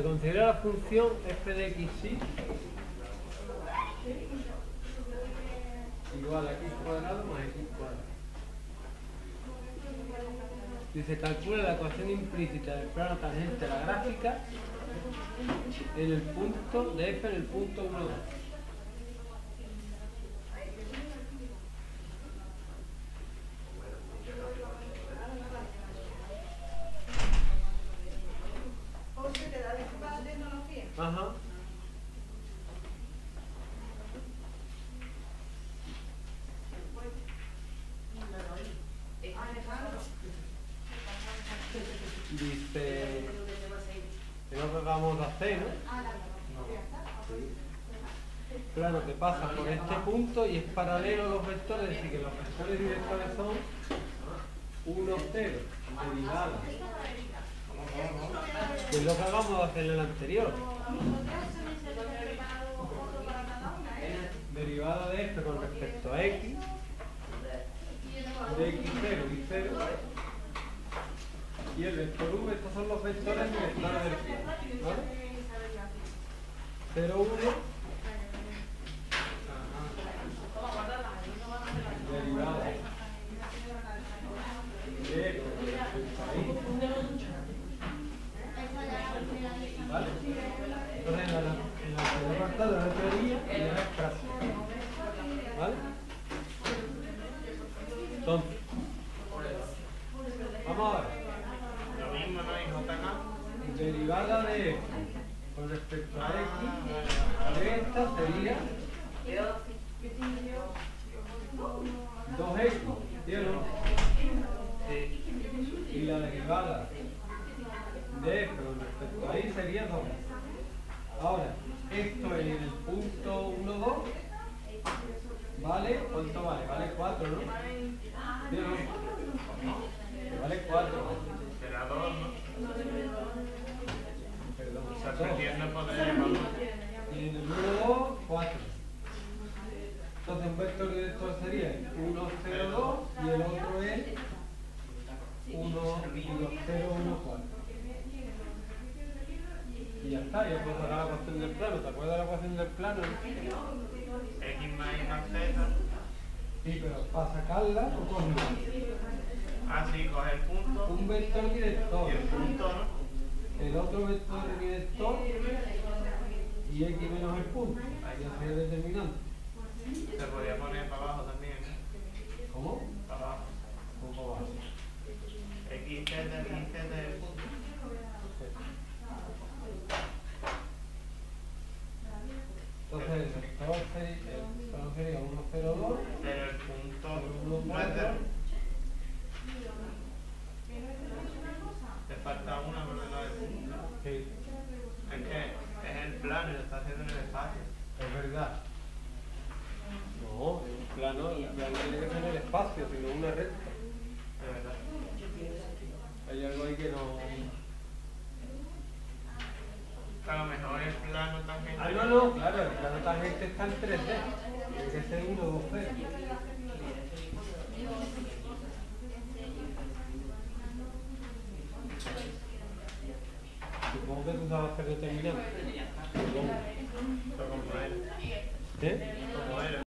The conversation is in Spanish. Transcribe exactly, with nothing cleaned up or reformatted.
considera la función f de x y igual a x cuadrado más x cuadrado. Dice, calcula la ecuación implícita del plano tangente a la gráfica en el punto de f en el punto uno, dos. Ajá. Dice, es lo que acabamos de hacer, ¿no? Plano que pasa por este punto y es paralelo a los vectores, es decir, que los vectores directores son uno, cero, derivada. Que es lo que acabamos de hacer en el anterior. Derivada de f con respecto a x, de x cero y cero. Y el vector v, estos son los vectores directores del plano, ¿vale? cero, uno, derivada de f con respecto a y, ¿vale? Entonces en la, en la primera parte de la teoría y en la práctica, ¿vale? Entonces, vamos a ver. Derivada de f con respecto a x de esta sería dos x, ¿cierto? Y la derivada de f con respecto a y sería dos. Ahora, esto en el punto uno, dos, ¿vale? ¿Cuánto vale? Vale cuatro, ¿no? ¿Cierto? Vale cuatro. Será dos, ¿no? Perdón, Está dos. perdiendo poder vamos. Y en el uno, dos, cuatro. Entonces un vector director sería uno, cero, dos y el otro es uno, cero, uno, cuatro. Y ya está, ya puedo sacar la ecuación del plano. ¿Te acuerdas de la ecuación del plano? X más y más z. Sí, pero para sacarla, ¿cómo coges? Ah, sí, coge el punto. Un vector director. Y el punto, ¿no? El otro vector director y x menos el punto. Ahí ya sería determinante. Se podría poner para abajo también, ¿no? ¿Cómo? Para abajo. Un poco abajo. X, z, y z el punto. Entonces el vector sería, el plano sería uno, cero, dos. Pero el punto uno, no es cuatro. de... Te falta una porque no es punto. Sí, Es que es el plano y lo está haciendo en el espacio. es verdad. No, es un plano, el plano tiene que ser en el espacio, sino una recta. Es verdad. Hay algo ahí que no... A lo mejor el plano también. Ah, no, no, claro, el plano tangente está en tres D. Tiene que ser uno, dos, cero. Supongo que tú sabes hacer determinante. Supongo. Lo compré. ¿Eh?